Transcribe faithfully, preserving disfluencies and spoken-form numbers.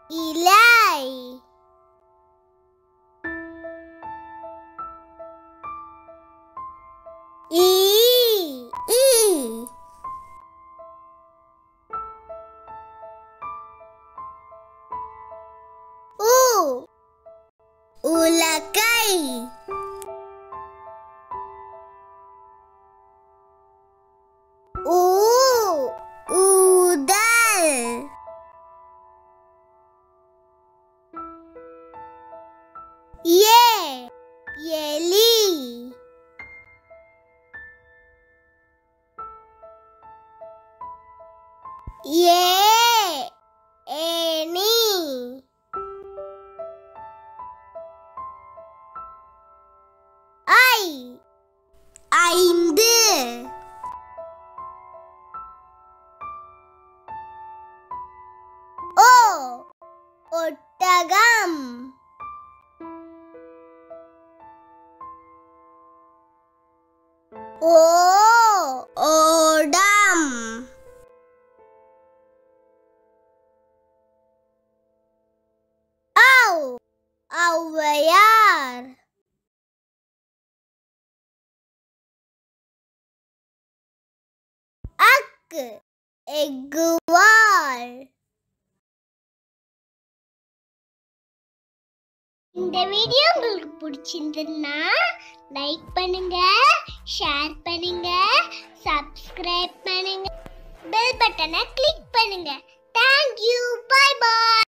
இலை. ஈ ஈ. உ உலக்கை. ஊ ஊதல். ஏ எலி. ஏ ஏணி. ஐ ஐந்து. ஓ ஒட்டகம். ஓ ஓடம். ஔ ஔவையார். அக்கு எக்குவால். இந்த வீடியோ உங்களுக்கு பிடிச்சிருந்ததுன்னா லைக் பண்ணுங்க, ஷேர் பண்ணுங்க, சப்ஸ்கிரைப் பண்ணுங்க, பெல் பட்டனை கிளிக் பண்ணுங்க. Thank you. Bye bye.